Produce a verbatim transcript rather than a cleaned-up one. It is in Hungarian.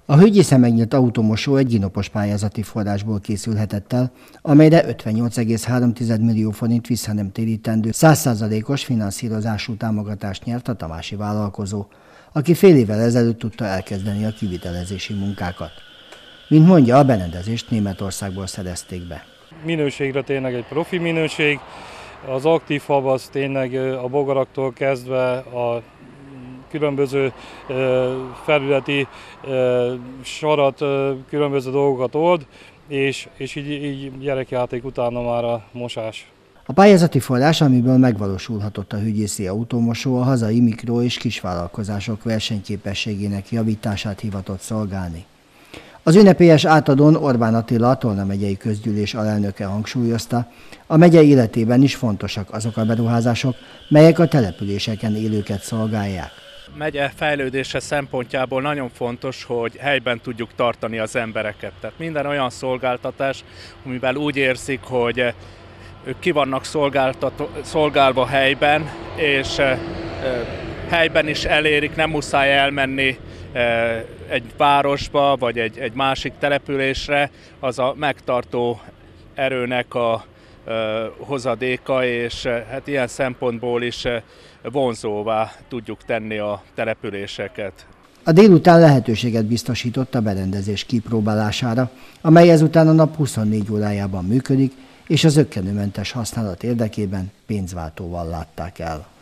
A Hőgyésze megnyílt autómosó egy ginopos pályázati forrásból készülhetett el, amelyre ötvennyolc egész három millió forint visszanemtérítendő száz százalékos finanszírozású támogatást nyert a tamási vállalkozó, aki fél évvel ezelőtt tudta elkezdeni a kivitelezési munkákat. Mint mondja, a berendezést Németországból szerezték be. Minőségre tényleg egy profi minőség, az aktív hab az tényleg a bogaraktól kezdve a különböző felületi sarat, különböző dolgokat old, és, és így, így gyerekjáték utána már a mosás. A pályázati forrás, amiből megvalósulhatott a hőgyészi autómosó, a hazai mikro- és kisvállalkozások versenyképességének javítását hivatott szolgálni. Az ünnepélyes átadón Orbán Attila, a Tolna megyei közgyűlés alelnöke hangsúlyozta, a megye életében is fontosak azok a beruházások, melyek a településeken élőket szolgálják. A megye fejlődése szempontjából nagyon fontos, hogy helyben tudjuk tartani az embereket. Tehát minden olyan szolgáltatás, amivel úgy érzik, hogy ők ki vannak szolgálva helyben, és helyben is elérik, nem muszáj elmenni egy városba vagy egy, egy másik településre, az a megtartó erőnek a hozadéka, és hát ilyen szempontból is vonzóvá tudjuk tenni a településeket. A délután lehetőséget biztosított a berendezés kipróbálására, amely ezután a nap huszonnégy órájában működik, és az zökkenőmentes használat érdekében pénzváltóval látták el.